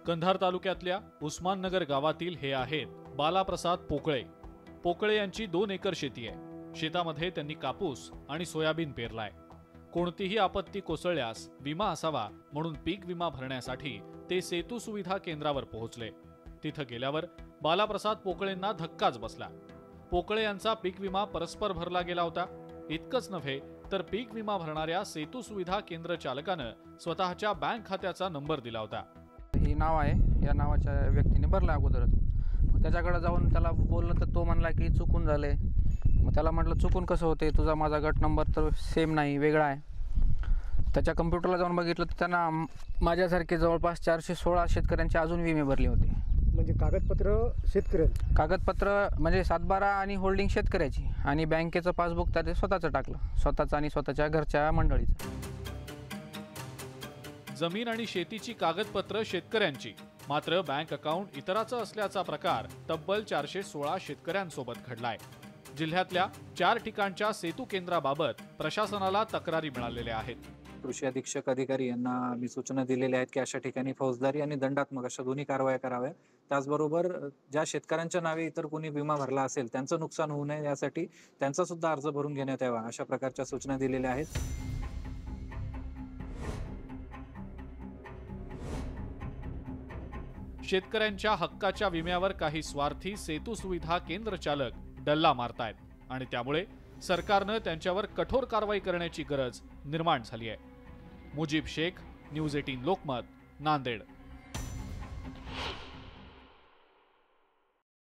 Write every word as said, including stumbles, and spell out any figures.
कंधार तालुक्यातल्या उस्माननगर गावातील हे आहेत बालाप्रसाद पोकळे. पोकळे यांची दोन एकर शेती आहे. शेतामध्ये त्यांनी कापूस आणि सोयाबीन पेरलाय. कोणतीही आपत्ती कोसळल्यास विमा असावा म्हणून पीक विमा भरण्यासाठी ते सेतू सुविधा केंद्रावर पोहोचले. तिथं गेल्यावर बालाप्रसाद पोकळेंना धक्काच बसला. पोकळे यांचा पीक विमा परस्पर भरला गेला होता. इतकंच नव्हे तर पीक विमा भरणाऱ्या सेतू सुविधा केंद्र चालकानं स्वतःच्या बँक खात्याचा नंबर दिला होता. ही नाव आहे, या नावाच्या व्यक्तीने भरला अगोदरच. मग त्याच्याकडे जाऊन त्याला बोललं तर तो म्हणला की चुकून झाले. मग त्याला म्हटलं चुकून कसं होते, तुझा माझा गट नंबर तर सेम नाही, वेगळा आहे. त्याच्या कम्प्युटरला जाऊन बघितलं तर त्यांना माझ्यासारखे जवळपास चारशे सोळा शेतकऱ्यांचे अजून विमे भरले होते. म्हणजे कागदपत्र शेतकऱ्यांचे कागदपत्र म्हणजे सातबारा आणि होल्डिंग शेतकऱ्याची आणि बँकेचं पासबुक त्याने स्वतःचं टाकलं, स्वतःचं आणि स्वतःच्या घरच्या मंडळीचं. जमीन आणि शेतीची कागदपत्र शेतकऱ्यांची, मात्र बँक अकाउंट इतराचं असल्याचा प्रकार तब्बल चारशे सोळा शेतकऱ्यांसोबत घडलाय. जिल्ह्यातल्या चार ठिकाणच्या सेतू केंद्राबाबत प्रशासनाला तक्रारी मिळालेल्या आहेत. कृषी अधीक्षक अधिकारी यांना आम्ही सूचना दिलेल्या आहेत की अशा ठिकाणी फौजदारी आणि दंडात्मक अशा दोन्ही कारवाया कराव्या. त्याचबरोबर ज्या शेतकऱ्यांच्या नावे इतर कोणी विमा भरला असेल त्यांचं नुकसान होऊ नये यासाठी त्यांचा सुद्धा अर्ज भरून घेण्यात यावा, अशा प्रकारच्या सूचना दिलेल्या आहेत. शेतकऱ्यांच्या हक्काच्या विम्यावर काही स्वार्थी सेतू सुविधा केंद्र चालक डल्ला मारतायत आणि त्यामुळे सरकारनं त्यांच्यावर कठोर कारवाई करण्याची गरज निर्माण झाली आहे. मुजीब शेख, न्यूज अठरा लोकमत, नांदेड.